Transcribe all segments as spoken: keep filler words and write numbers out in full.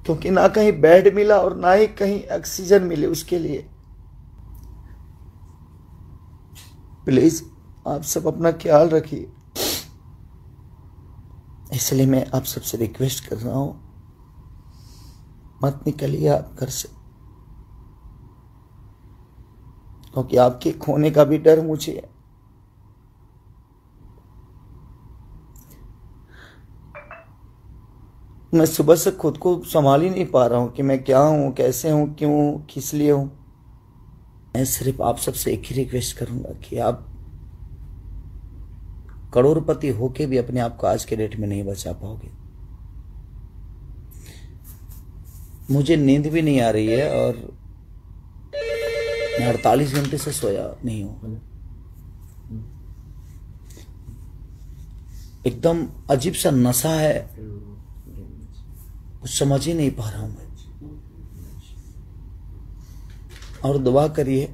क्योंकि ना कहीं बेड मिला और ना ही कहीं ऑक्सीजन मिले उसके लिए। प्लीज आप सब अपना ख्याल रखिए। इसलिए मैं आप सबसे रिक्वेस्ट कर रहा हूं, मत निकलिए आप घर से, क्योंकि आपके खोने का भी डर मुझे है। मैं सुबह से खुद को संभाल ही नहीं पा रहा हूं कि मैं क्या हूं, कैसे हूं, क्यों, किस लिए हूं। मैं सिर्फ आप सबसे एक ही रिक्वेस्ट करूंगा कि आप करोड़पति होके भी अपने आप को आज के डेट में नहीं बचा पाओगे। मुझे नींद भी नहीं आ रही है और मैं अड़तालीस घंटे से सोया नहीं हूं। एकदम अजीब सा नशा है, कुछ समझ ही नहीं पा रहा हूं मैं। और दुआ करिए,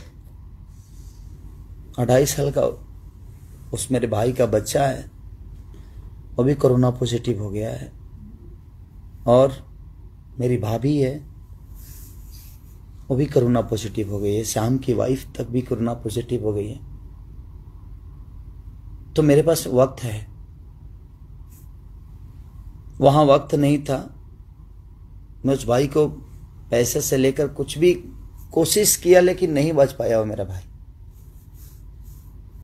अढ़ाई साल का उस मेरे भाई का बच्चा है, वो भी कोरोना पॉजिटिव हो गया है। और मेरी भाभी है, वो भी कोरोना पॉजिटिव हो गई है। श्याम की वाइफ तक भी कोरोना पॉजिटिव हो गई है। तो मेरे पास वक्त है, वहां वक्त नहीं था। मैं उस भाई को पैसे से लेकर कुछ भी कोशिश किया, लेकिन नहीं बच पाया वो मेरा भाई।